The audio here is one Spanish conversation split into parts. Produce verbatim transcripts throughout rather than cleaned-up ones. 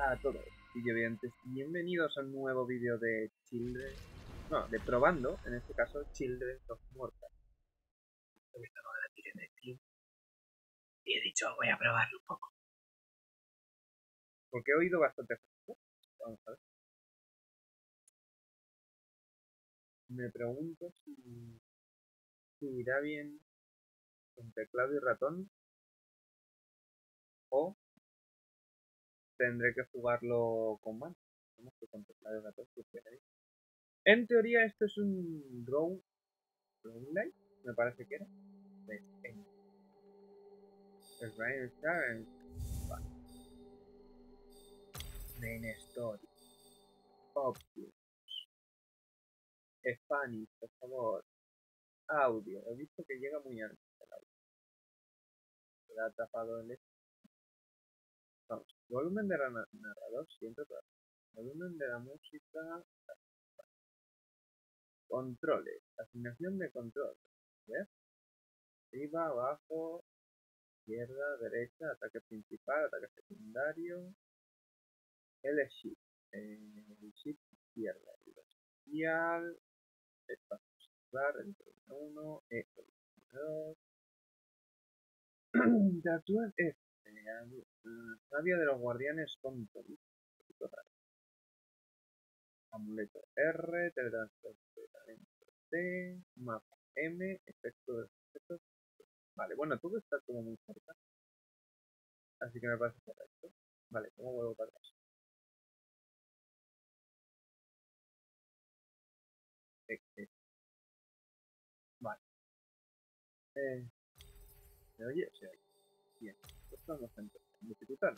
a todos, videovidentes, bienvenidos a un nuevo vídeo de Children, no, de probando, en este caso, Children of Morta. He visto algo de la Children de Steam y he dicho, voy a probarlo un poco. Porque he oído bastante cosas. Vamos a ver. Me pregunto si, si irá bien con teclado y ratón o tendré que jugarlo con mano. ¿Cómo que con teclado y ratón? En teoría esto es un draw, roguelike, me parece que era. El Brian Star, Main Story, Options, Spanish, por favor, audio. He visto que llega muy alto el audio. Se ha tapado el este. Vamos, volumen de narrador siempre, pero volumen de la música. Controles, asignación de control. ¿Ves? Arriba, abajo, izquierda, derecha, ataque principal, ataque secundario. L shift, eh, shift izquierda, especial, espacio circular, dentro de uno, E dos. Interactúan es Sabia de los guardianes tontos. Amuleto R, teletransporte T, mapa M, efecto de efectos. Vale, bueno, todo está como muy cerca. Así que me parece correcto. Vale, ¿cómo vuelvo para atrás? Eh, eh. Vale. Eh, ¿Me oye? Se oye. Bien. Pues vamos a dificultarlo.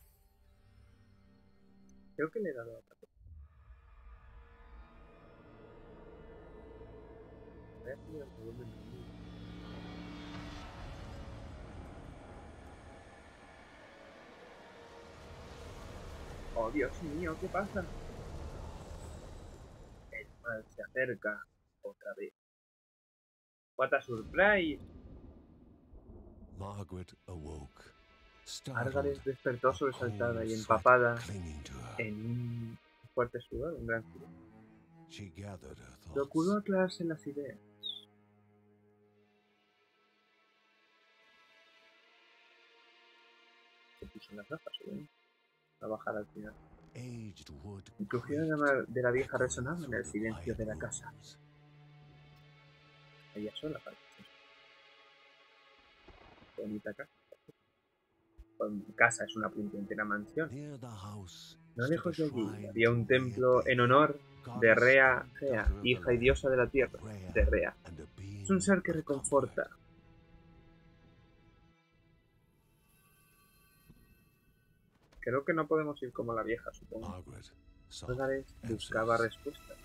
Creo que le he dado a otra cosa. Voy a subir el volumen. Oh, Dios mío, ¿qué pasa? El mal se acerca otra vez. What a surprise. Margaret awoke. Margaret despertó sobresaltada y empapada en un fuerte sudor, un gran sudor. Procuró aclararse las ideas. Se puso las gafas, ¿eh? A bajar al final. El crujido de la, de la vieja resonaba en el silencio de la casa. Ella sola parece. Bonita casa. Casa es una puñetera mansión. No lejos de allí había un templo en honor de Rea Gea, hija y diosa de la tierra, de Rea. Es un ser que reconforta. Creo que no podemos ir como la vieja, supongo. Margaret buscaba respuestas.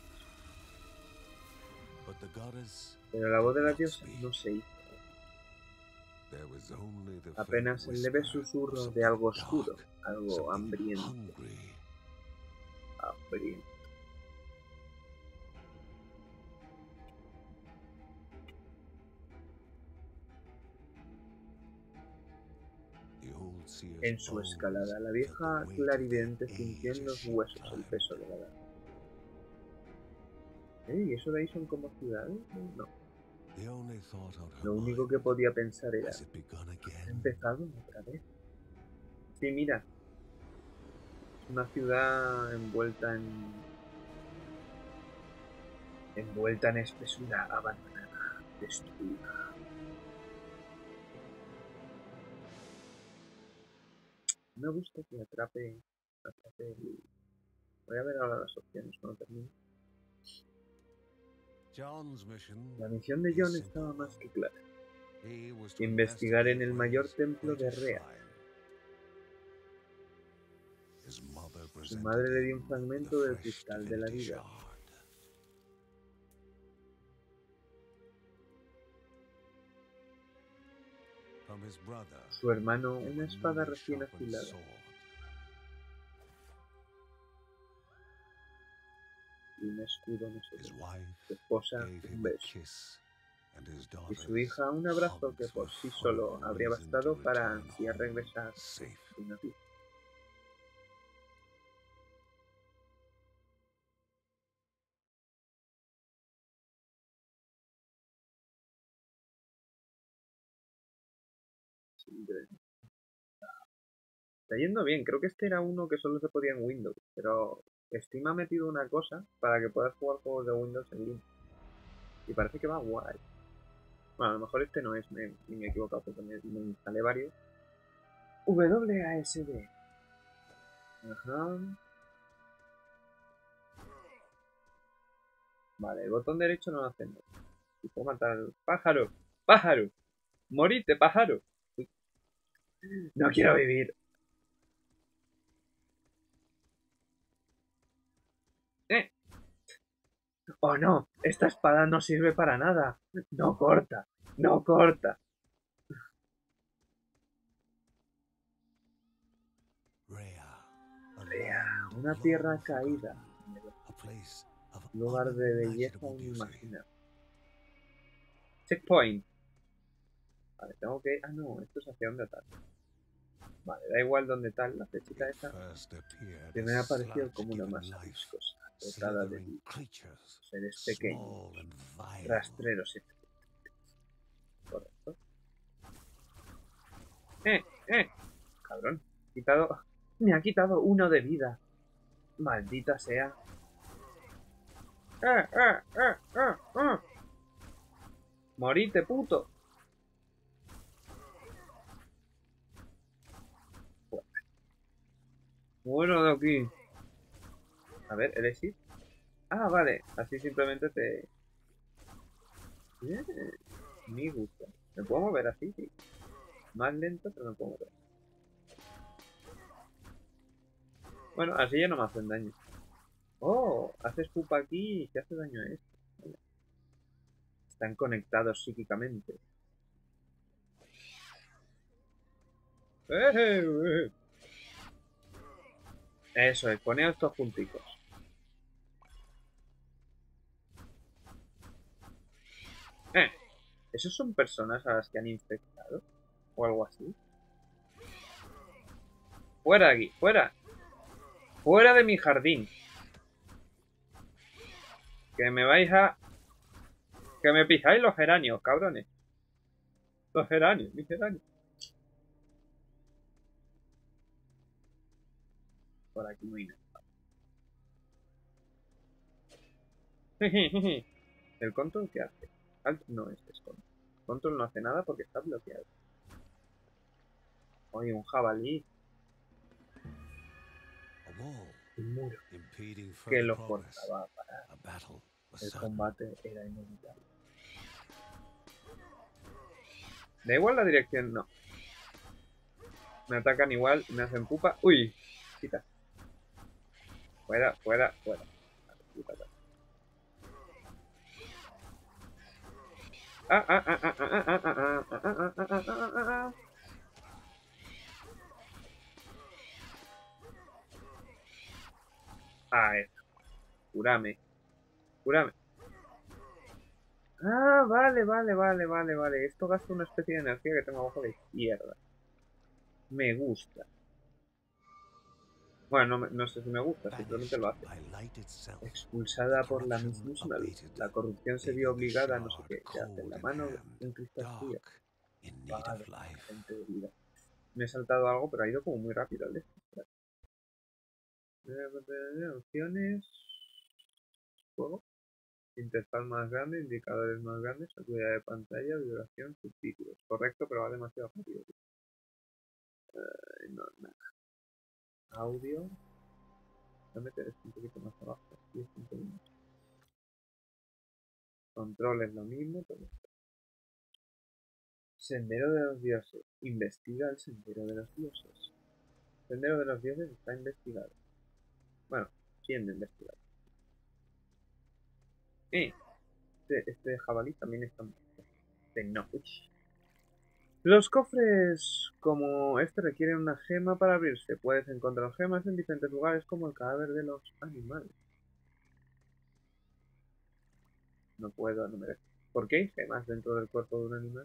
Pero la voz de la diosa no se hizo. Apenas el leve susurro de algo oscuro, algo hambriento. Hambriento. En su escalada, la vieja clarividente sintió en los huesos el peso de la edad. ¿Eh? ¿Y eso de ahí son como ciudades? No. Lo único que podía pensar era, ¿ha empezado otra vez? Sí, mira. Es una ciudad envuelta en... envuelta en espesura, abandonada, destruida. Me gusta que atrape, atrape el... Voy a ver ahora las opciones cuando termine. La misión de John estaba más que clara. Investigar en el mayor templo de Rea. Su madre le dio un fragmento del cristal de la vida. Su hermano, una espada recién afilada. Y un escudo, no sé qué. Su esposa, un beso. Y su hija, un abrazo que por sí solo habría bastado para ansiar regresar sin ti. Children. Está yendo bien. Creo que este era uno que solo se podía en Windows. Pero Steam ha metido una cosa para que puedas jugar juegos de Windows en línea. Y parece que va guay. Bueno, a lo mejor este no es, me, me he equivocado porque me, me instalé varios. W A S D. Ajá. Vale, el botón derecho no hace nada. Y puedo matar al pájaro. ¡Pájaro! ¡Morite, pájaro! Uy. No quiero vivir. ¡Eh! ¡Oh no! Esta espada no sirve para nada. No corta. No corta. Rea, una tierra caída. Lugar de belleza inimaginable. Checkpoint. Vale, tengo que... Ah, no, esto es hacia dónde tal. Vale, da igual dónde tal, la flechita esa. Que me ha parecido como una masa viscosa, dotada de vida. Seres pequeños, rastreros y... Correcto. ¡Eh! ¡Eh! Cabrón. Quitado... Me ha quitado uno de vida. Maldita sea. ¡Eh! ¡Eh! ¡Eh! ¡Eh! ¡Eh! ¡Morite, puto! Bueno, de aquí. A ver, ¿el exit? Ah, vale. Así simplemente te... Bien. Me gusta. ¿Me puedo mover así? Sí. Más lento, pero me puedo mover. Bueno, así ya no me hacen daño. Oh, haces pupa aquí y te hace daño a esto. Vale. Están conectados psíquicamente. Eso es, poned estos punticos. Eh, ¿esos son personas a las que han infectado? O algo así. Fuera de aquí, fuera. Fuera de mi jardín. Que me vais a... Que me pisáis los geranios, cabrones. Los geranios, mis geranios. Por aquí no hay nada. ¿El control qué hace? Alt no es control. Control no hace nada porque está bloqueado. Oye, un jabalí. Un muro que lo forzaba a parar. El combate era inevitable. Da igual la dirección, no. Me atacan igual, me hacen pupa. ¡Uy! Quita. Fuera, fuera, fuera. Ah, ah, ah, ah, ah, ah, ah, ah, ah, ah, ah, ah, ah. Ah, eso. Cúrame. Cúrame. Ah, vale, vale, vale, vale, vale. Esto gasta una especie de energía que tengo abajo a la izquierda. Me gusta. Bueno, no, no sé si me gusta, simplemente lo hace. Expulsada por la mismísima luz. La corrupción se vio obligada a no sé qué. Se hace en la mano un cristal frío. Vale, gente de vida. Me he saltado algo, pero ha ido como muy rápido el de esto. Opciones. Juego. Interfaz más grande, indicadores más grandes, acuidad de pantalla, vibración, subtítulos. Correcto, pero va demasiado rápido. Uh, no, nada. Audio. Voy a meter esto un poquito más abajo. diez minutos. Control es lo mismo, pero... Sendero de los dioses. Investiga el sendero de los dioses. Sendero de los dioses está investigado. Bueno, siendo investigado. Eh, este, este jabalí también está... Este no. Uy. Los cofres como este requieren una gema para abrirse. Puedes encontrar gemas en diferentes lugares como el cadáver de los animales. No puedo, no me dejo. ¿Por qué hay gemas dentro del cuerpo de un animal?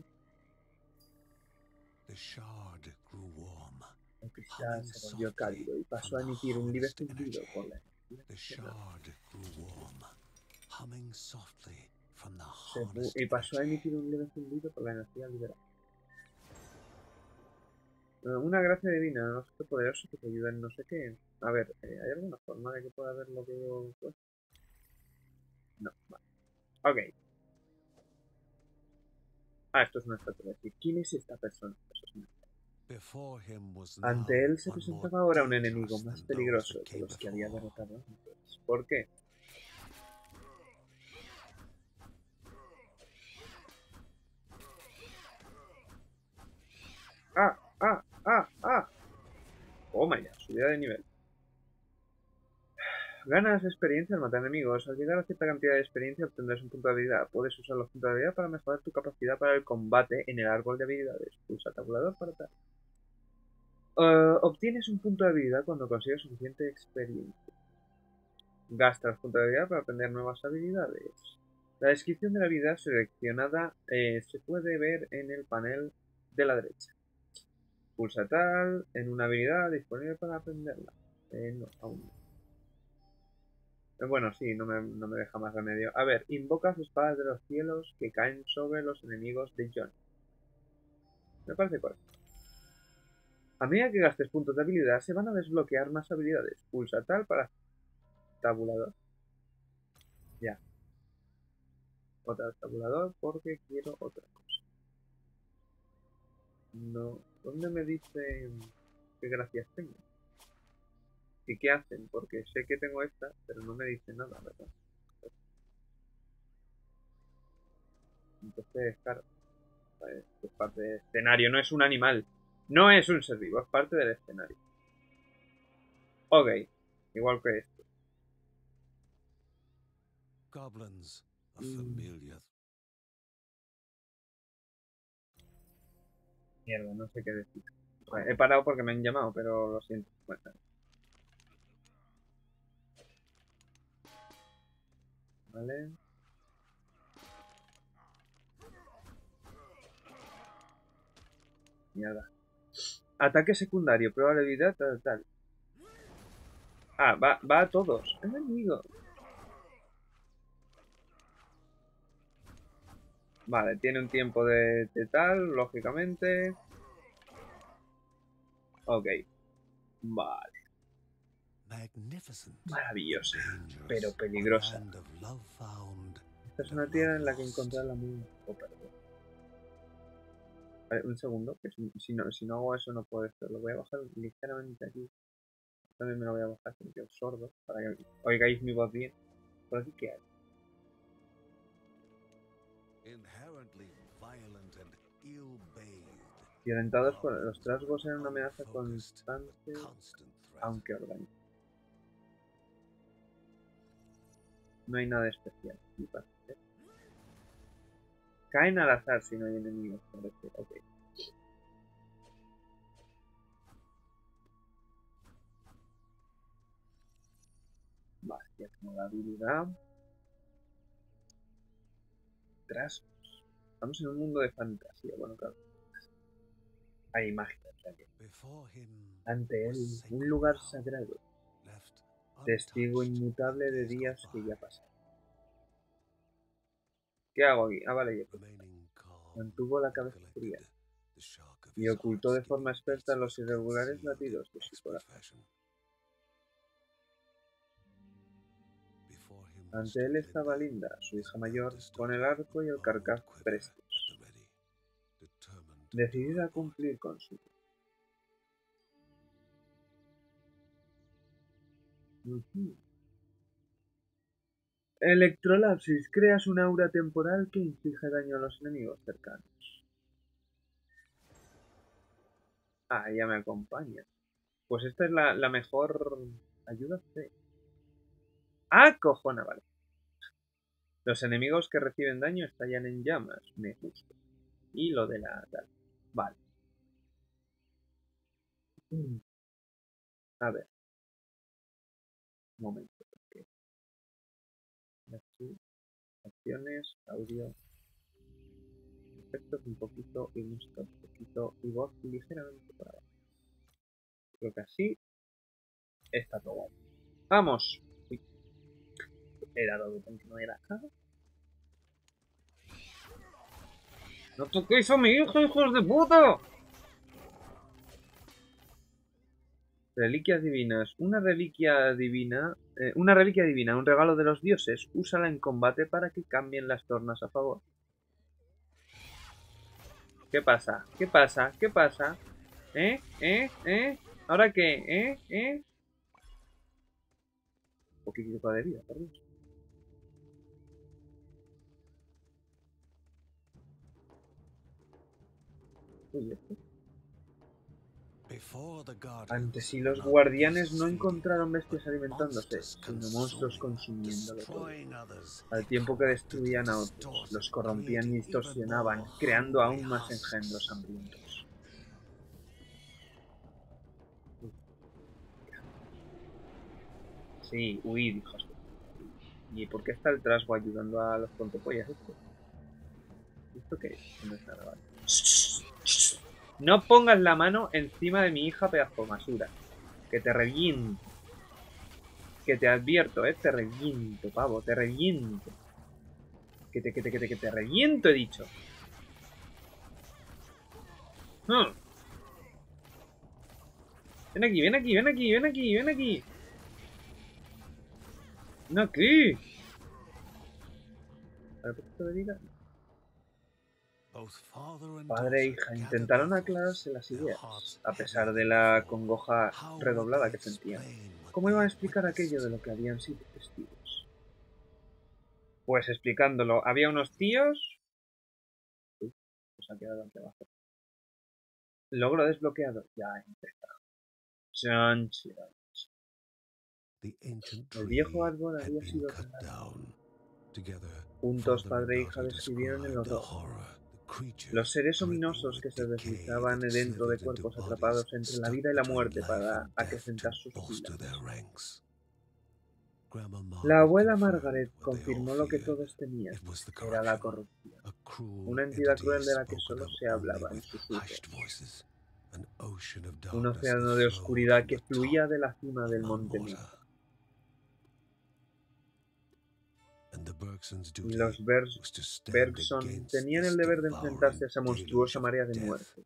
El cristal se volvió cálido y pasó a emitir un libre zumbido por la energía. Y pasó a emitir un leve zumbido por la energía liberada. Eh, Una gracia divina, no sé qué poderoso que te ayuda en no sé qué. A ver, eh, ¿hay alguna forma de que pueda ver lo que yo... pues? No, vale. Ok. Ah, esto es una estatua. ¿Quién es esta persona? Eso es una- Ante él se presentaba ahora un enemigo más peligroso que los que había derrotado antes. ¿Por qué? ¡Ah! ¡Ah! ¡Ah! ¡Ah! Oh my god, subida de nivel. Ganas experiencia al matar enemigos. Al llegar a cierta cantidad de experiencia obtendrás un punto de habilidad. Puedes usar los puntos de habilidad para mejorar tu capacidad para el combate en el árbol de habilidades. Pulsa tabulador para tal. Uh, obtienes un punto de habilidad cuando consigues suficiente experiencia. Gastas puntos de habilidad para aprender nuevas habilidades. La descripción de la habilidad seleccionada eh, se puede ver en el panel de la derecha. Pulsa tal en una habilidad disponible para aprenderla. Eh, no, aún no. Bueno, sí, no me, no me deja más remedio. A ver, invocas espadas de los cielos que caen sobre los enemigos de John. Me parece correcto. A medida que gastes puntos de habilidad, se van a desbloquear más habilidades. Pulsa tal para tabulador. Ya. Otra tabulador porque quiero otra cosa. No. ¿Dónde me dice qué gracias tengo? ¿Y qué hacen? Porque sé que tengo esta, pero no me dice nada, ¿verdad? Entonces, claro. Es parte del escenario, no es un animal. No es un ser vivo, es parte del escenario. Ok, igual que esto. Goblins are Mm, familiar. mierda, no sé qué decir. Vale, he parado porque me han llamado, pero lo siento. Bueno, vale. Mierda. Ataque secundario, probabilidad tal, tal. Ah, va, va a todos. Es amigo. Vale, tiene un tiempo de, de tal, lógicamente. Ok. Vale. Magnificent, but Maravillosa, pero dangerous. A peligrosa. land of love found Esta es and of una love tierra en la que lost. encontrar la muy... Oh, perdón. Vale, un segundo, que si, si no, si no hago eso no puedo esto. Lo voy a bajar ligeramente aquí. También me lo voy a bajar, que me quedo sordo, para que oigáis mi voz bien. ¿Por aquí qué hay? Inherently violent and ill-bathed. Violentados por los Goblins trasgos are eran una amenaza unfocused but constante, constant threat. aunque orgánica. No hay nada especial. Caen al azar si no hay enemigos, parece. Ok. Vale, ya tengo la habilidad. Trasgos. Estamos en un mundo de fantasía. Bueno, claro. Hay magia. O sea que Before him ante was él, un sacred lugar ground, sagrado. left Testigo untouched when inmutable de days go días que ya by, pasaron. ¿Qué hago aquí? Ah, vale, ya. remaining calm, Mantuvo la he cabeza collected fría the shock of y his ocultó heart de forma skipping experta beats los was irregulares concealed in latidos de su expert corazón. fashion. Before him Ante stood él estaba Linda, Linda, su his hija mayor, eldest con el daughter, arco y el armed carcaj quiver at the prestos, ready, determined to do her decidida a part. cumplir con su... Ujú. Electrolapsis. Creas una aura temporal que inflige daño a los enemigos cercanos. Ah, ella me acompaña. Pues esta es la, la mejor ayuda. C. Ah, cojona, vale. Los enemigos que reciben daño estallan en llamas. Me gusta. Y lo de la tal. Vale. Mm. A ver. Un momento. Porque aquí, acciones, audio, efectos un poquito y música un poquito y voz ligeramente por abajo. Creo que así está todo. ¡Vamos! Uy, he dado botón que no era. ¡No toquéis a mi hijo, hijos de puta! Reliquias divinas. Una reliquia divina... Eh, una reliquia divina, un regalo de los dioses. Úsala en combate para que cambien las tornas a favor. ¿Qué pasa? ¿Qué pasa? ¿Qué pasa? ¿Eh? ¿Eh? ¿Eh? ¿Ahora qué? ¿Eh? ¿Eh? Un poquito de vida, por Dios. Uy, esto. Antes si los guardianes no encontraron bestias alimentándose, sino monstruos consumiéndolo todo. Al tiempo que destruían a otros, los corrompían y distorsionaban, creando aún más engendros hambrientos. Sí, huid, hijos de... ¿Y por qué está el trasgo ayudando a los tontopollas estos? ¿Esto qué es? No es nada, vale. No pongas la mano encima de mi hija, pedazo de basura. Que te reviento. Que te advierto, eh. Te reviento, pavo. Te reviento. Que te, que te, que te, que te reviento, he dicho. Hmm. Ven aquí, ven aquí, ven aquí, ven aquí, ven aquí. Ven aquí. A ver, ¿por qué te diga? Padre e hija intentaron aclararse las ideas, a pesar de la congoja redoblada que sentían. ¿Cómo iban a explicar aquello de lo que habían sido testigos? Pues explicándolo, había unos tíos... Uy, pues ha quedado aquí abajo. Logro desbloqueado. Ya empezó. Chan, chan. El viejo árbol había sido talado. Juntos padre e hija describieron el horror. Los seres ominosos que se deslizaban dentro de cuerpos atrapados entre la vida y la muerte para acrecentar sus filas. La abuela Margaret confirmó lo que todos temían. Era la corrupción. Una entidad cruel de la que solo se hablaba en susurros. Un océano de oscuridad que fluía de la cima del monte Mita. Y los Bergson tenían el deber de enfrentarse a esa monstruosa marea de muerte.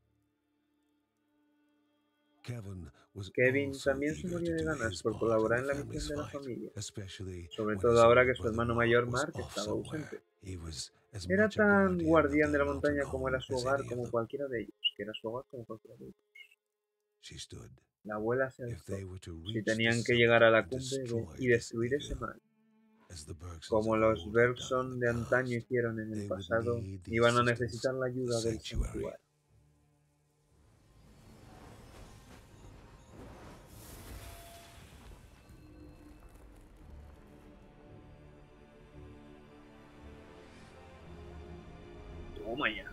Kevin también se moría de ganas por colaborar en la misión de la familia, sobre todo ahora que su hermano mayor Mark estaba ausente. Era tan guardián de la montaña como era su hogar, como cualquiera de ellos, que era su hogar como cualquiera de ellos. La abuela se alzó. Si tenían que llegar a la cumbre de, y destruir ese mal, como los Bergson de antaño hicieron en el pasado, iban a necesitar la ayuda del santuario. Toma ya.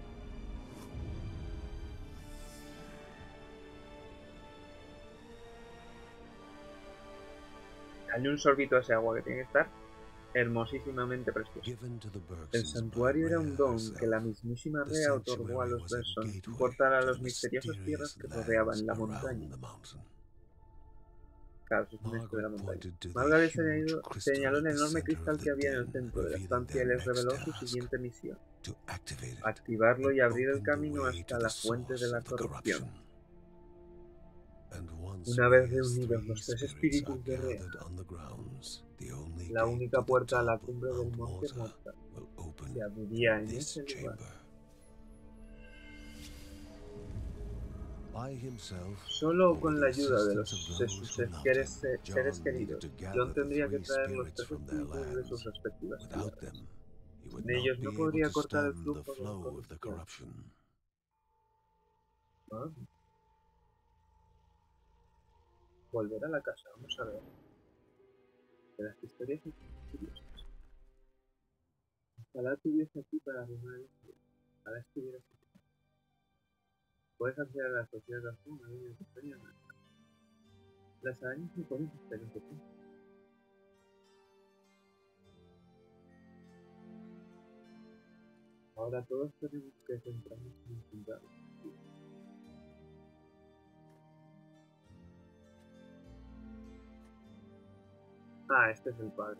Dale un sorbito a ese agua que tiene que estar hermosísimamente precioso. El santuario era un don que la mismísima Rea otorgó a los Bergson por tal a las misteriosas tierras que rodeaban la montaña. Claro, eso es un esto de la montaña. Margaret señaló, señaló el enorme cristal que había en el centro de la estancia y les reveló su siguiente misión: activarlo y abrir el camino hasta la fuente de la corrupción. Una vez reunidos los tres espíritus de Rea, la única puerta a la cumbre del monte Morta se abriría en ese lugar. Solo con la ayuda de, los, de sus seres, seres queridos, John tendría que traer los tres espíritus de sus respectivas tierras. Sin ellos no podría cortar el flujo de la corrupción. ¿Ah? Volver a la casa, vamos a ver. De las historias son curiosas. Ojalá estuviese aquí para arreglar esto. Ojalá estuviera aquí. Puedes acceder a la sociedad de Azul, una línea de historia. Las arañas no pueden estar en tu tiempo. Ahora todos tenemos que centrarnos en encontrarlo. Ah, este es el padre.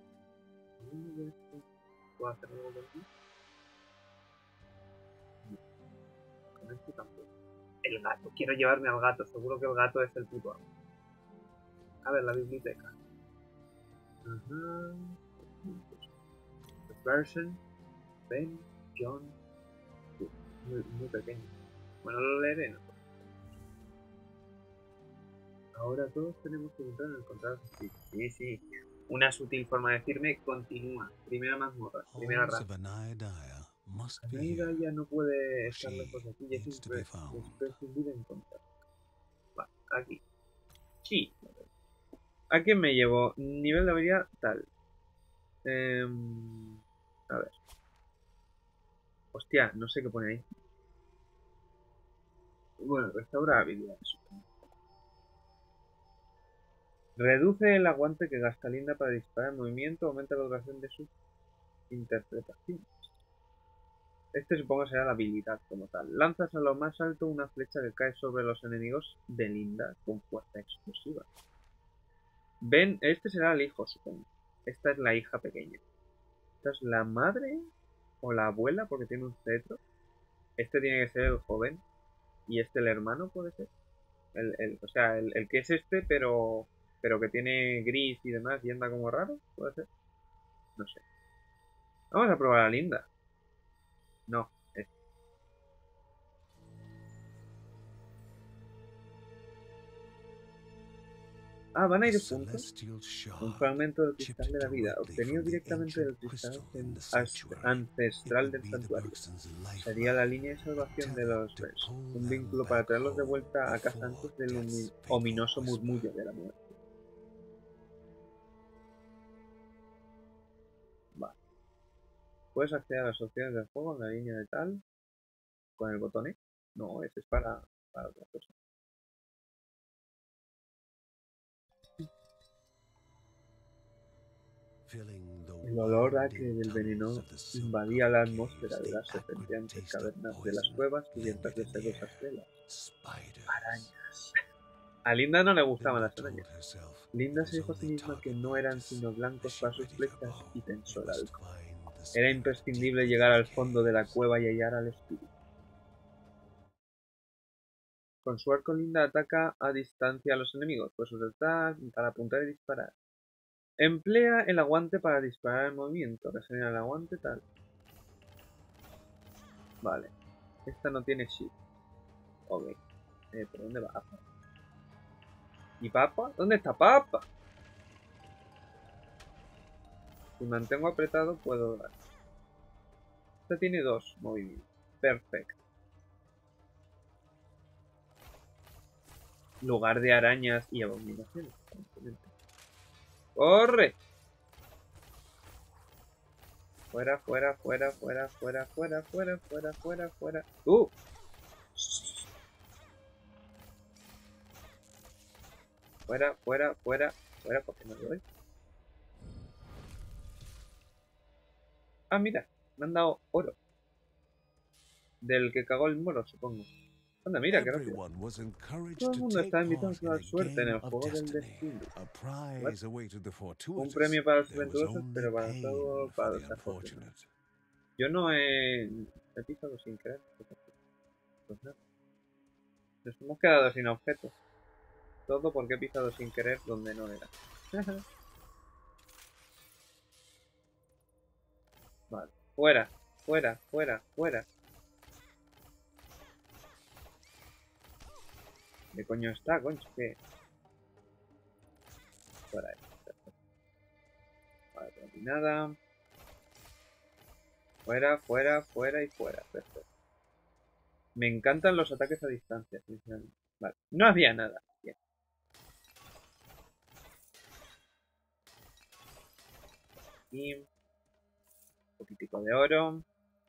¿Puedo hacer algo de aquí? No. Con este tampoco. El gato. Quiero llevarme al gato. Seguro que el gato es el puto amo. A ver, la biblioteca. Ajá. Version, Ben, John. Muy, muy pequeño. Bueno, lo leeré, ¿no? Ahora todos tenemos que entrar en encontrar. Sí, sí, sí. Una sutil forma de decirme continúa. Primera mazmorra, primera Halls of raza. Anaidia must be Anaida here. ya no puede For estar she lejos de aquí y es needs to be impre- found. imprescindible encontrar. Vale, aquí. Sí. ¿A quién me llevo? Nivel de habilidad tal. Eh, a ver. Hostia, no sé qué pone ahí. Bueno, restaura habilidades. Reduce el aguante que gasta Linda para disparar en movimiento, aumenta la duración de su interpretación. Este supongo será la habilidad como tal. Lanzas a lo más alto una flecha que cae sobre los enemigos de Linda con fuerza explosiva. Ven, este será el hijo, supongo. Esta es la hija pequeña. Esta es la madre o la abuela porque tiene un cetro. Este tiene que ser el joven. Y este el hermano puede ser. El, el, o sea, el, el que es este, pero pero que tiene gris y demás y anda como raro, puede ser. No sé. Vamos a probar a Linda. No, este. Ah, van a A ir juntos. celestial Un shard fragmento del chipped cristal de la vida, directly obtenido from the directamente ancient del cristal crystal in the ast- sanctuary. It ancestral would del be the santuario. Buxton's Sería la lifeline, línea de a salvación de tether los to Res, pull un them vínculo para back traerlos de home vuelta a casa before antes del death's humi- fatal ominoso whisper. murmullo de la muerte. Vale. Puedes acceder a las opciones del juego en la línea de tal con el botón E. No, ese es para, para otra cosa. Filling the El olor acre winding del tunnels veneno of the silk invadía la covered atmósfera caves, de the las acrid serpenteantes taste of cavernas de las poison cuevas cubiertas blended de in the sedosas air. telas. Spiders. Arañas. A Linda no le gustaban Linda las arañas. told herself Linda it se was dijo a sí only misma que target no eran practice sino as blancos she para sus readied her flechas bow. y tensó It el was to arco. find the Era spirit deep imprescindible within llegar the al fondo de la caves. cueva y hallar al espíritu. Con su arco Linda ataca a distancia a los enemigos, pues usar para apuntar y disparar. Emplea el aguante para disparar en movimiento. Reseña el aguante tal. Vale. Esta no tiene shift. Ok. Eh, ¿Por dónde va? ¿Y Papa? ¿Dónde está Papa? Si mantengo apretado puedo dar. Esta tiene dos movimientos. Perfecto. Lugar de arañas y abominaciones. ¡Corre! Fuera, fuera, fuera, fuera, fuera, fuera, fuera, fuera, fuera, fuera. ¡Uh! Fuera, fuera, fuera, fuera, porque no doy. Ah, mira, me han dado oro. Del que cagó el moro, supongo. Anda, mira, qué rápido. Everyone was encouraged Todo el to mundo take está invitado a part in probar a suerte en game el of juego del destiny. destino. A prize awaited the Un fortuitous. premio para los There was aventurosos, only pero para pain todo for para the los afortunados. unfortunate. Yo no he, he pisado sin querer. Pues nada. Nos hemos quedado sin objetos. Todo porque he pisado sin querer donde no era. Vale. Fuera, fuera, fuera, fuera. ¿Qué coño está, concho? ¿Qué? Fuera. Perfecto. Vale, pero aquí nada. Fuera, fuera, fuera y fuera. Perfecto. Me encantan los ataques a distancia, sinceramente. Vale. No había nada. Bien. Y un poquitico de oro.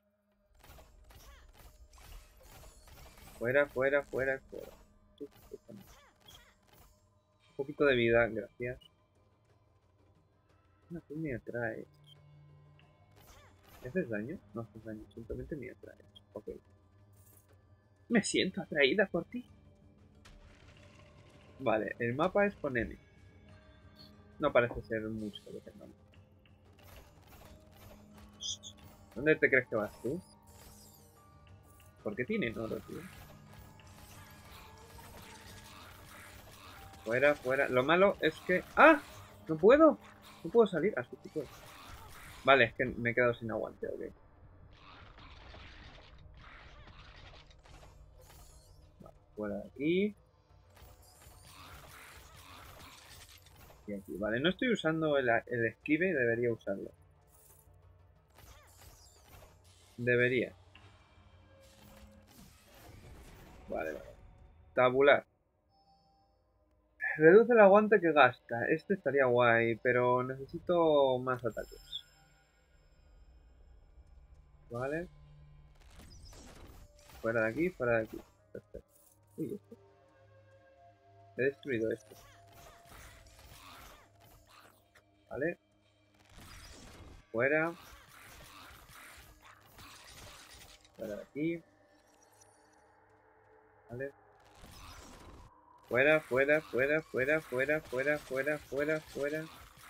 Fuera, fuera, fuera, fuera. Un poquito de vida, gracias. No, tú me atraes. ¿Haces daño? No haces daño, simplemente me atraes. Ok. Me siento atraída por ti. Vale, el mapa es con M. No parece ser mucho lo que tengamos. ¿Dónde te crees que vas tú? ¿Por qué tienen oro, tío? Fuera, fuera. Lo malo es que... ¡Ah! ¡No puedo! No puedo salir. Así sí puedo. Vale, es que me he quedado sin aguante, ok. Vale, fuera de aquí. Y aquí. Vale, no estoy usando el, el esquive y debería usarlo. Debería. Vale, vale. Tabular. Reduce el aguante que gasta. Este estaría guay, pero necesito más ataques. Vale. Fuera de aquí, fuera de aquí. Perfecto. Uy, esto. He destruido esto. Vale. Fuera. Fuera de aquí. Vale. Fuera, fuera, fuera, fuera, fuera, fuera, fuera, fuera, fuera.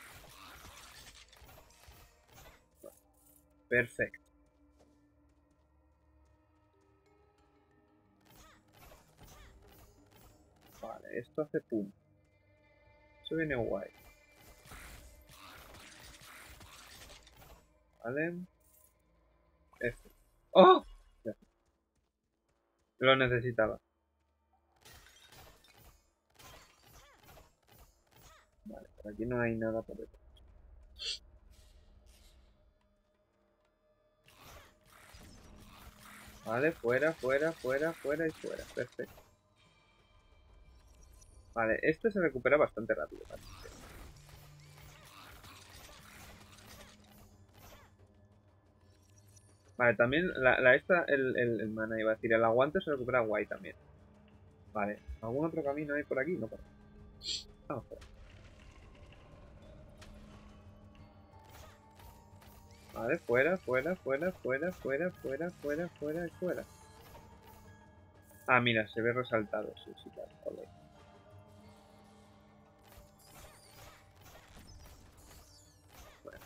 Perfecto. Vale, esto hace pum. Eso viene guay. Vale. Esto. ¡Oh! Ya. Lo necesitaba. Vale, por aquí no hay nada por detrás. Vale, fuera, fuera, fuera, fuera y fuera. Perfecto. Vale, este se recupera bastante rápido. Vale. Vale, también la, la esta, el, el, el mana iba a decir, el aguante se recupera guay también. Vale, ¿algún otro camino hay por aquí? No, por aquí. Vamos por aquí. Vale, fuera, fuera, fuera, fuera, fuera, fuera, fuera, fuera y fuera. Ah, mira, se ve resaltado, sí, sí, claro, joder. Bueno.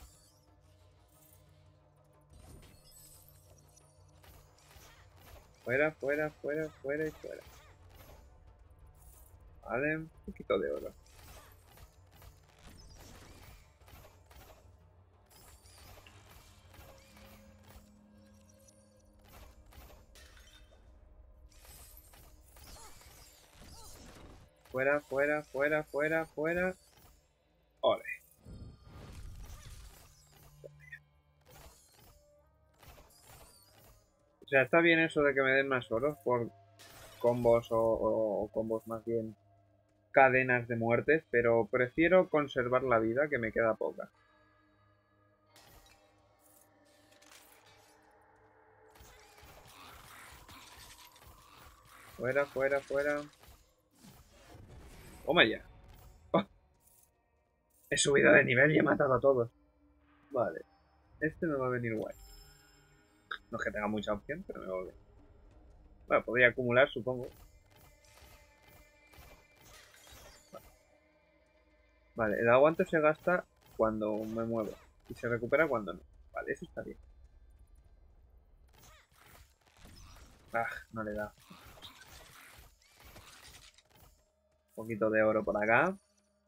Fuera, fuera, fuera, fuera y fuera. Vale, un poquito de oro. Fuera, fuera, fuera, fuera, fuera. Ole. O sea, está bien eso de que me den más oro por combos o, o, o combos más bien cadenas de muertes, pero prefiero conservar la vida, que me queda poca. Fuera, fuera, fuera. Toma ya. Oh, he subido de nivel y he matado a todos. Vale. Este me va a venir guay. No es que tenga mucha opción, pero me va bien. Bueno, podría acumular, supongo. Vale. Vale, el aguante se gasta cuando me muevo. Y se recupera cuando no. Vale, eso está bien. Ah, no le da. Un poquito de oro por acá.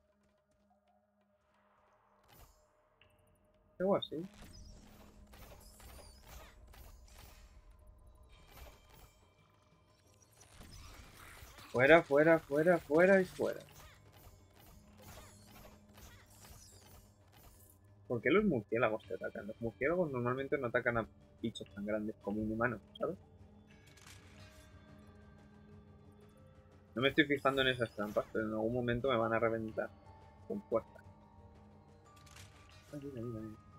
Algo así. Fuera, fuera, fuera, fuera y fuera. ¿Por qué los murciélagos te atacan? Los murciélagos normalmente no atacan a bichos tan grandes como un humano, ¿sabes? No me estoy fijando en esas trampas, pero en algún momento me van a reventar con fuerza. Ah, mira, mira, mira.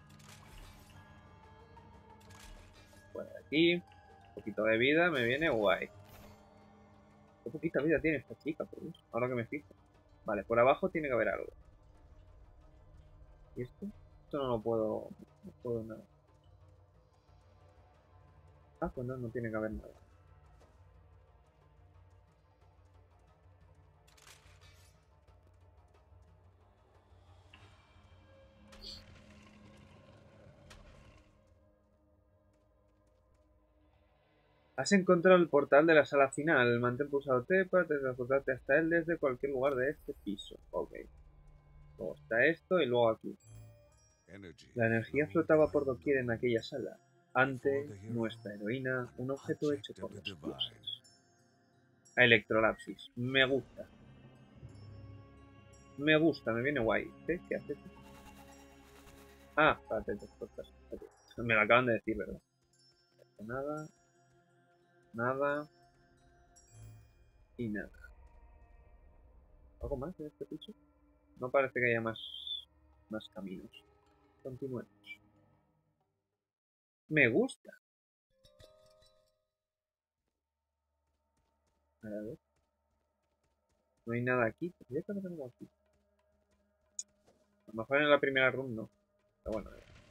Fuera de aquí. Un poquito de vida, me viene guay. Qué poquita vida tiene esta chica, por Dios. Ahora que me fijo. Vale, por abajo tiene que haber algo. ¿Y esto? Esto no lo puedo... No puedo nada. Ah, pues no, no tiene que haber nada. Has encontrado el portal de la sala final. Mantén pulsado T para transportarte hasta él desde cualquier lugar de este piso. Ok. Luego está esto y luego aquí. La energía flotaba por doquier en aquella sala. Ante nuestra heroína, un objeto hecho por los dioses. Electrolapsis. Me gusta. Me gusta, me viene guay. ¿Qué, ¿Qué haces? Ah, para teletransportar. Okay. Me lo acaban de decir, ¿verdad? Nada. Nada. Y nada. ¿Algo más en este piso? No parece que haya más, más caminos. Continuemos. Me gusta. A ver. No hay nada aquí. ¿Por qué no tengo aquí? A lo mejor en la primera run no. Pero bueno.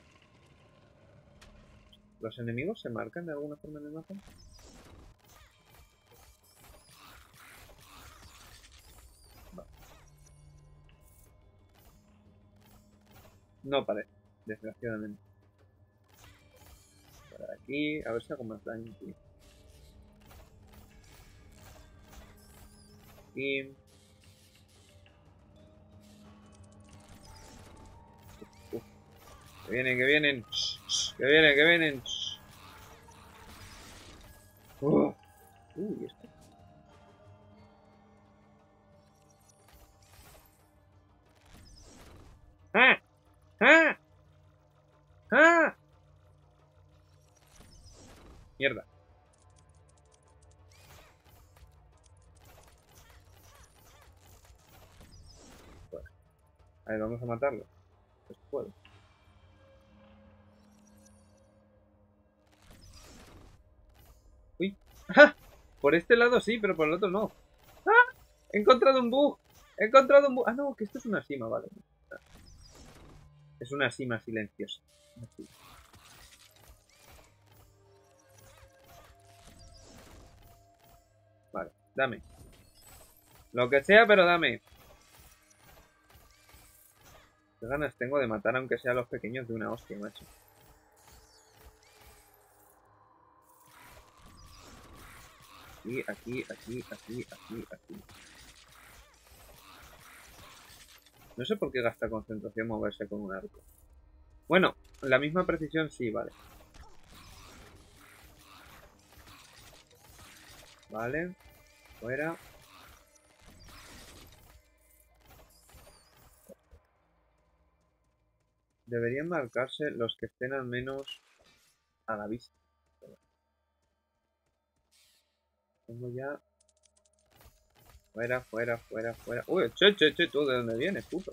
¿Los enemigos se marcan de alguna forma en el mapa? Vale. No parece, desgraciadamente. Por aquí, a ver si hago más daño aquí. Aquí. Uf. Que vienen, que vienen. Que vienen, que vienen. Uh. Uy, esto. ¡Ah! ¡Ah! ¡Ah! Mierda. Bueno. A ver, vamos a matarlo. Pues puedo. Uy. ¡Ah! Por este lado sí, pero por el otro no. ¡Ah! He encontrado un bug. He encontrado un bug. Ah, no, que esto es una cima, vale. Es una cima silenciosa. Así. Vale, dame. Lo que sea, pero dame. Qué ganas tengo de matar aunque sea a los pequeños de una hostia, macho. Aquí, aquí, aquí, aquí, aquí, aquí. No sé por qué gasta concentración moverse con un arco. Bueno, la misma precisión sí, vale. Vale. Fuera. Deberían marcarse los que estén al menos a la vista. Tengo ya... Fuera, fuera, fuera, fuera. Uy, che, che, che, ¿tú de dónde vienes, puto?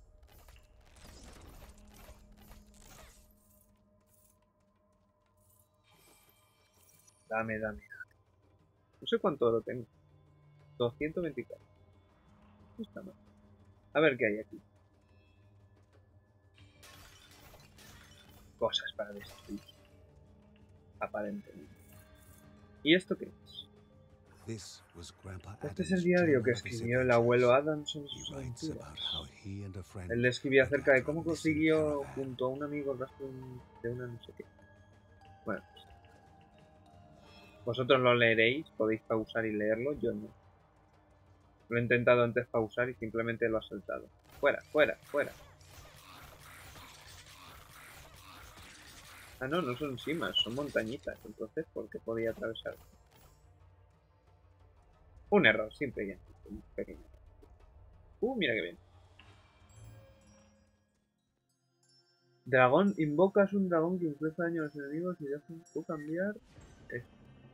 Dame, dame, dame. No sé cuánto oro tengo. doscientos veinticuatro. No está mal. A ver qué hay aquí. Cosas para destruir. Aparentemente. ¿Y esto qué es? Este es el diario que escribió el abuelo Adams en sus aventuras. Él le escribió acerca de cómo consiguió junto a un amigo el rastro de una no sé qué. Bueno, pues, vosotros lo leeréis, podéis pausar y leerlo, yo no. Lo he intentado antes pausar y simplemente lo ha saltado. Fuera, fuera, fuera. Ah, no, no son cimas, son montañitas. Entonces, ¿por qué podía atravesar? Un error, simple y pequeño. Uh, mira que bien. Dragón, invocas un dragón que inflige daño a los enemigos y deja tú cambiar esto.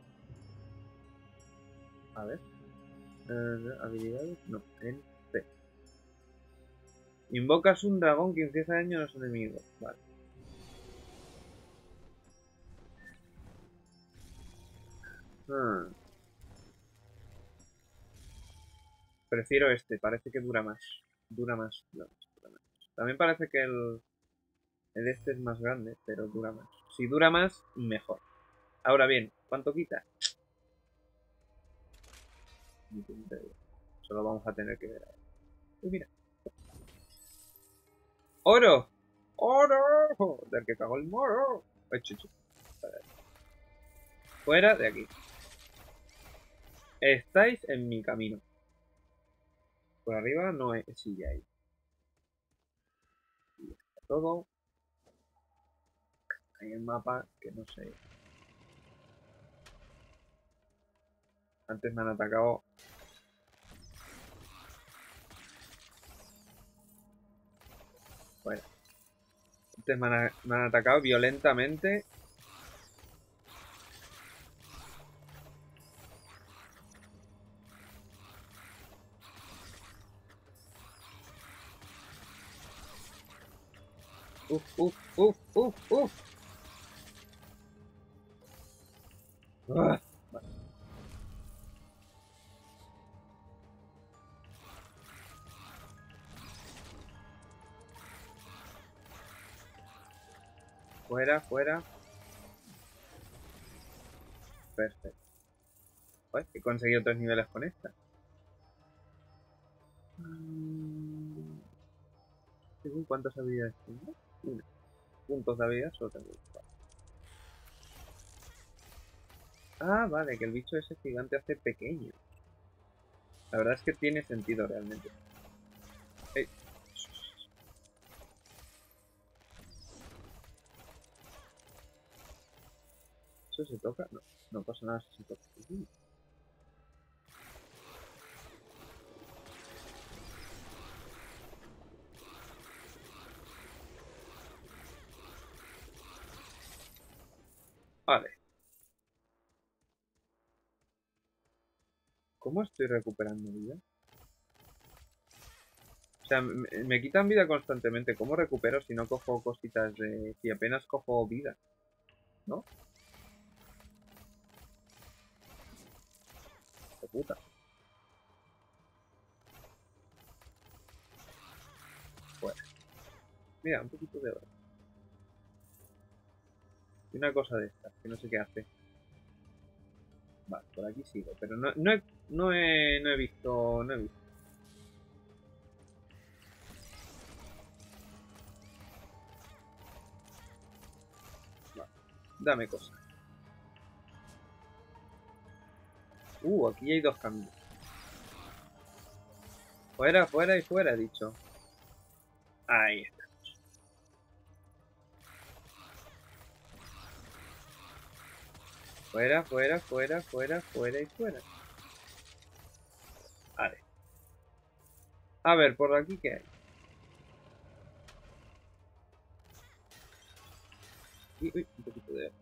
A ver. Eh, habilidades, no, en C. Invocas un dragón que inflige daño a los enemigos. Vale. Hmm. Prefiero este, parece que dura más. Dura más, dura más, dura más. También parece que el, el este es más grande, pero dura más. Si dura más, mejor. Ahora bien, ¿cuánto quita? Solo vamos a tener que ver. Uy, mira. ¡Oro! ¡Oro! Del que cagó el moro. Fuera de aquí. Estáis en mi camino. Por arriba no es... Sí, ya hay. Y está todo. Hay el mapa que no sé. Antes me han atacado. Bueno. Antes me han, me han atacado violentamente. Uf, uf, uf, uf, uf. Ah, vale. Fuera, fuera. Perfecto. Pues he conseguido tres niveles con esta. Mm, según cuántas habilidades tengo. Una. Puntos de habilidad solo tengo cuatro. Ah, vale, que el bicho ese gigante hace pequeño. La verdad es que tiene sentido realmente. Ey. ¿Eso se toca? No, no pasa nada si se toca. Vale. ¿Cómo estoy recuperando vida? O sea, me, me quitan vida constantemente. ¿Cómo recupero si no cojo cositas de... si apenas cojo vida? ¿No? De puta. Bueno. Mira, un poquito de oro. Y una cosa de estas, que no sé qué hace. Vale, por aquí sigo. Pero no, no, he, no, he, no he visto... No he visto. Vale. Dame cosas. Uh, aquí hay dos caminos. Fuera, fuera y fuera, he dicho. Ahí está. Fuera, fuera, fuera, fuera, fuera y fuera. Vale. A ver, por aquí, ¿qué hay? Uy, uy, un poquito de...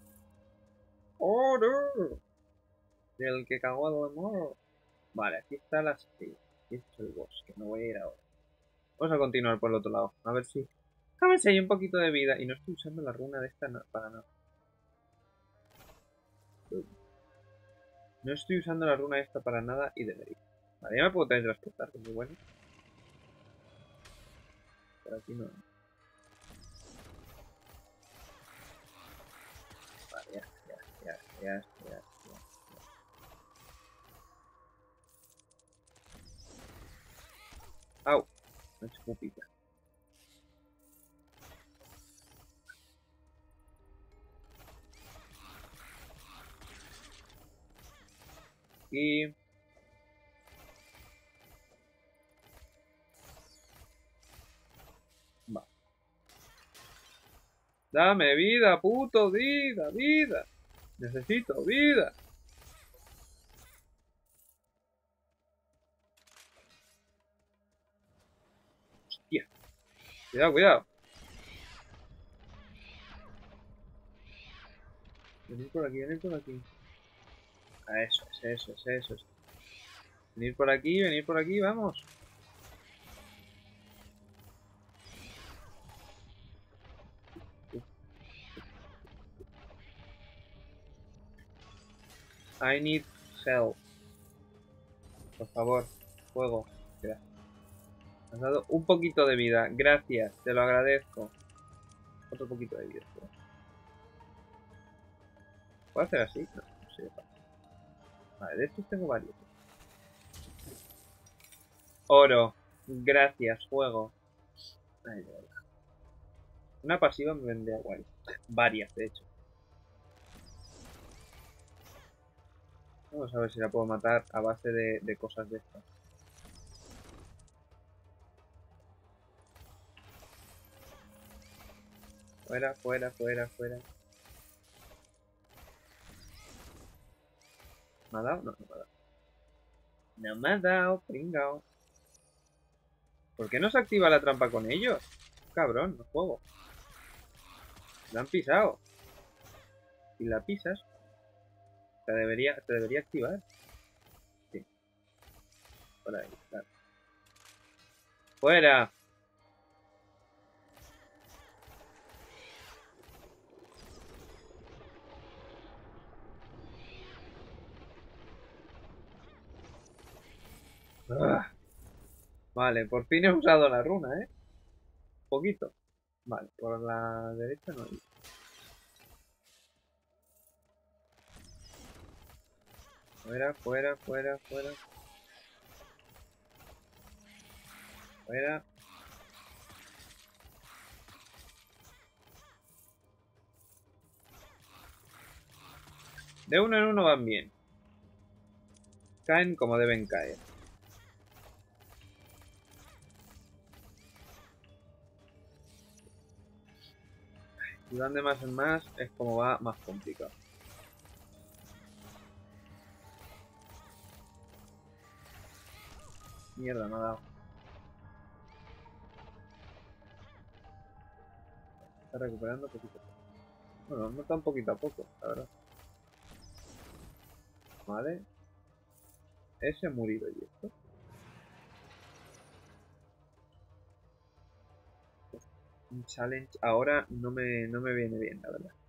¡Oro! Del que cagó al amor. Vale, aquí está la estrella. Aquí está el bosque. Me voy a ir ahora. Vamos a continuar por el otro lado. A ver si... A ver si hay un poquito de vida. Y no estoy usando la runa de esta no, para nada. No estoy usando la runa esta para nada y debería. Vale, ya me puedo teletransportar, que es muy bueno. Por aquí no. Vale, ya, ya, ya, ya, ya, ya. Au, me he hecho pupita. Y... Va. Dame vida, puto, vida, vida. Necesito vida. Hostia. Cuidado, cuidado. Venid por aquí, venid por aquí. Ah, eso es, eso es, eso es. Venid por aquí, venid por aquí, vamos. I need help. Por favor, fuego. Gracias. Me has dado un poquito de vida. Gracias, te lo agradezco. Otro poquito de vida. Espera. ¿Puedo hacer así? No, no sé. Vale, de estos tengo varios. Oro. Gracias, fuego. Ay, de verdad. Una pasiva me vendría guay. Varias, de hecho. Vamos a ver si la puedo matar a base de, de cosas de estas. Fuera, fuera, fuera, fuera. ¿Me ha dado? No, no me ha dado. No me ha dado, pringao. ¿Por qué no se activa la trampa con ellos? Cabrón, no juego. La han pisado. Si la pisas, te debería, te debería activar. Sí. Por ahí, claro. ¡Fuera! ¡Ah! Vale, por fin he usado la runa, ¿eh? Poquito. Vale, por la derecha no hay. Fuera, fuera, fuera, fuera. Fuera. De uno en uno van bien. Caen como deben caer. Si van de más en más, es como va más complicado. Mierda, me ha dado. Está recuperando poquito a poco. Bueno, no tan poquito a poco, la verdad. Vale. Ese ha murido y esto. Un challenge ahora no me, no me viene bien, la verdad.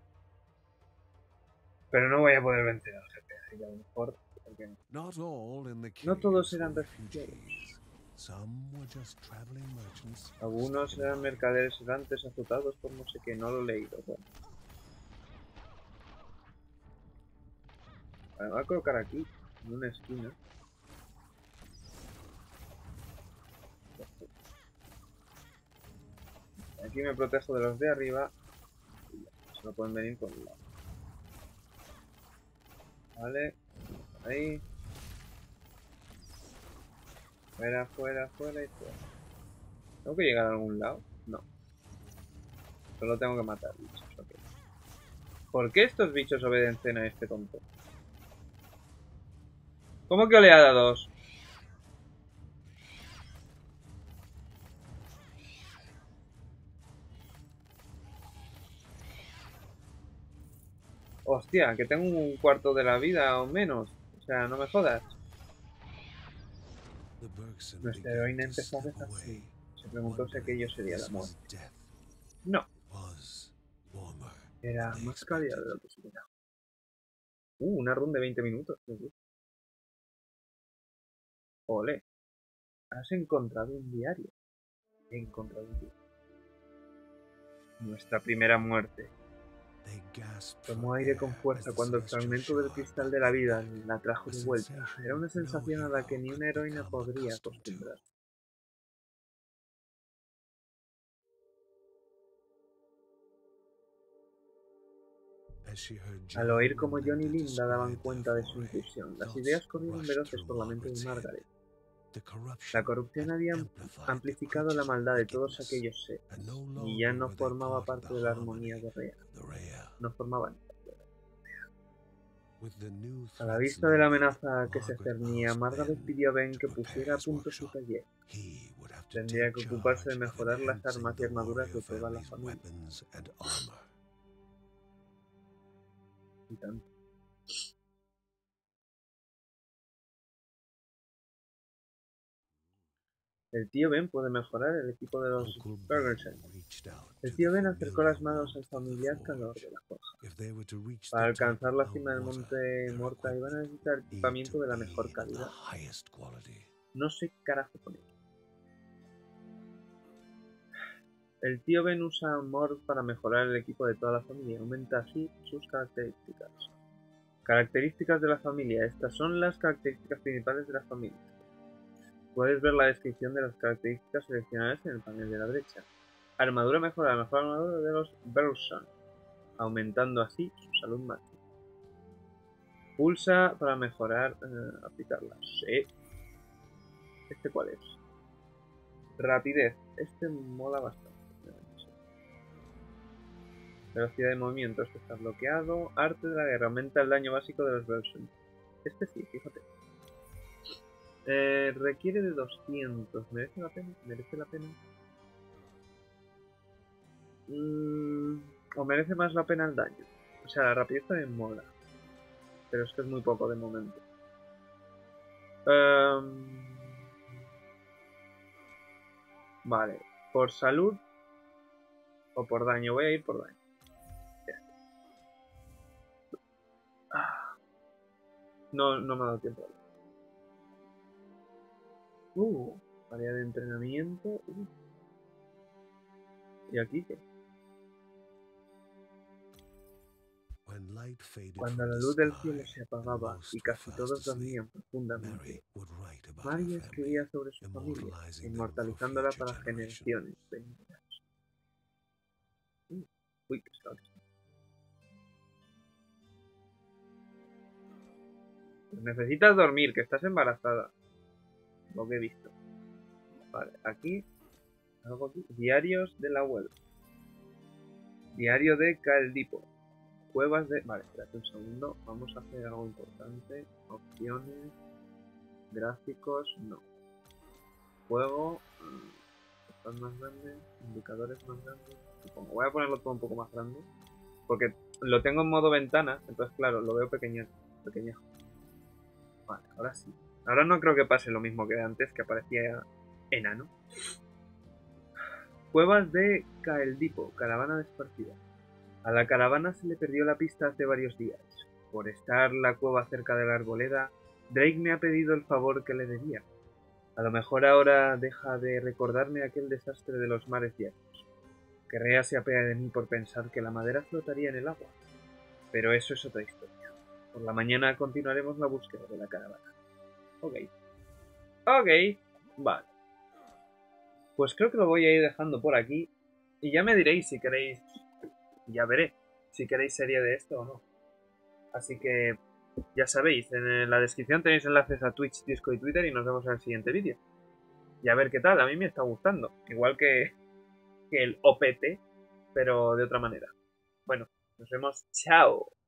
Pero no voy a poder vencer al jefe, así que a lo mejor... porque no. Not all in the No todos caves eran were refugiados. refugees. Some were just traveling merchants Algunos stuck in eran the mercaderes errantes azotados por no sé qué, no lo he leído. Bueno. Vale, me voy a colocar aquí, en una esquina. Aquí me protejo de los de arriba. Y ya, se no pueden venir por un lado. Vale, ahí. Fuera, fuera, fuera y fuera. ¿Tengo que llegar a algún lado? No. Solo tengo que matar bichos, ok. ¿Por qué estos bichos obedecen a este tonto? ¿Cómo que oleada dos? Hostia, que tengo un cuarto de la vida o menos. O sea, no me jodas. The Bergson Nuestra began heroína to empezó a slip dejarse. away, Se preguntó si aquello wondering if sería la this was muerte. death. No, Was warmer era than they más cálida expected. de lo que se esperaba. Uh, una run de veinte minutos. Ole, has encontrado un diario. He encontrado un diario. Nuestra primera muerte. They gasped Tomó for aire con air as fuerza the cuando el celestial fragmento del shard cristal de la vida upended, la trajo a de vuelta. Era una sensation no sensación a la que hero ni could una heroína become podría accustomed to. acostumbrarse. As she heard Al John oír cómo and John y Linda Linda daban describe their cuenta de su foray, incursión, las thoughts ideas corrieron rushed veloces through por la mente de Margaret's head. Margaret. The La corruption corrupción had había amplified the amplificado la creature's maldad de todos wickedness, aquellos seres, and no y ya longer no were they formaba part of the parte de la armonía harmony guerrera. of the Rhea. No formaban. With the new A la threats vista de la looming, amenaza que se Margaret cernía, asked Margaret Ben pidió a Ben to que prepare pusiera a his punto su workshop. taller. He would have to Tendría take que ocuparse de charge of mejorar las enhancing armas y the armaduras de warrior toda la family's familia. weapons and armor. Y tanto. El tío Ben puede mejorar el equipo de los Uncle Ferguson. Ben reached out El to tío the Ben acercó familiar las manos al warmth of the familiar calor forge. de la forja. If they were to reach Para the top alcanzar of la Mount cima del Morta, monte their Morta iban a equipment necesitar needed equipamiento to de la be mejor of the calidad. highest quality. No sé qué carajo poner. El tío Ben usa Morph para mejorar el equipo de toda la familia. Aumenta así sus características. Características de la familia. Estas son las características principales de la familia. Puedes ver la descripción de las características seleccionadas en el panel de la derecha. Armadura mejora, la mejor armadura de los Bergson, aumentando así su salud máxima. Pulsa para mejorar, eh, aplicarla. Sí. ¿Este cuál es? Rapidez. Este mola bastante. Velocidad de movimiento. Este está bloqueado. Arte de la guerra. Aumenta el daño básico de los versions. Este sí, fíjate. Eh, requiere de doscientos. ¿Merece la pena? ¿Merece la pena? Mm, o merece más la pena el daño. O sea, la rapidez también mola. Pero esto es muy poco de momento. Um, vale. Por salud o por daño. Voy a ir por daño. Ah, no, no me ha dado tiempo. Uh, área de entrenamiento. Uh. ¿Y aquí qué? Cuando la luz del cielo se apagaba y casi todos dormían profundamente, Mary escribía sobre su familia, inmortalizándola para generaciones venideras. Uh, uy, qué está. Pues necesitas dormir, que estás embarazada. Lo que he visto. Vale, aquí. Algo aquí. Diarios de la abuela. Diario de Caldipo. Cuevas de... Vale, espérate un segundo. Vamos a hacer algo importante. Opciones. Gráficos. No. Juego. Están más grandes. Indicadores más grandes. Supongo. Voy a ponerlo todo un poco más grande. Porque lo tengo en modo ventana. Entonces, claro, lo veo pequeño. Pequeñejo. Vale, ahora sí. Ahora no creo que pase lo mismo que antes, que aparecía enano. Cuevas de Caeldipo, caravana despartida. A la caravana se le perdió la pista hace varios días. Por estar la cueva cerca de la arboleda, Drake me ha pedido el favor que le debía. A lo mejor ahora deja de recordarme aquel desastre de los mares viejos. Querrea se apea de mí por pensar que la madera flotaría en el agua. Pero eso es otra historia. Por la mañana continuaremos la búsqueda de la caravana. Ok. Ok. Vale. Pues creo que lo voy a ir dejando por aquí. Y ya me diréis si queréis... Ya veré si queréis serie de esto o no. Así que ya sabéis, en la descripción tenéis enlaces a Twitch, Discord y Twitter y nos vemos en el siguiente vídeo. Y a ver qué tal, a mí me está gustando. Igual que, que el O P T, pero de otra manera. Bueno, nos vemos. Chao.